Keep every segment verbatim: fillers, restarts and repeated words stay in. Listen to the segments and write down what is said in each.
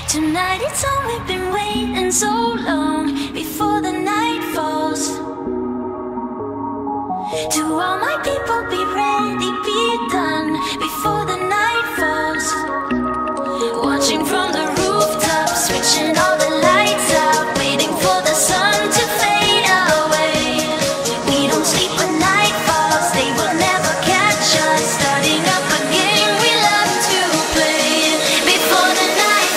Tonight it's all we've been waiting so long, before the night falls. To all my people, be ready, be done, before the night falls. Watching from the rooftops, switching all the lights out, waiting for the sun to fade away. We don't sleep when night falls, they will never catch us, starting up a game we love to play. Before the night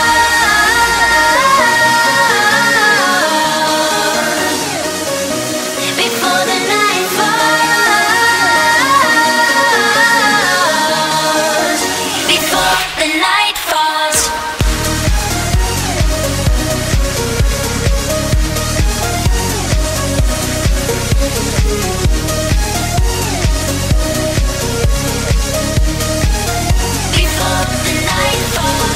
falls, before the night falls, before the night falls. Before the night falls.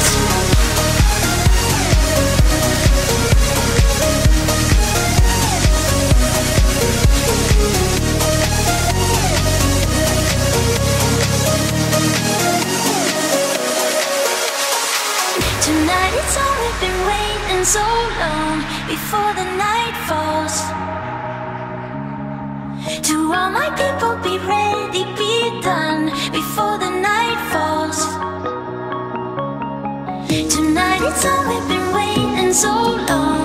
Tonight it's all we've been waiting so long, before the night falls. To all my people, be ready, be done, before the night falls. Tonight it's all we've been waiting so long.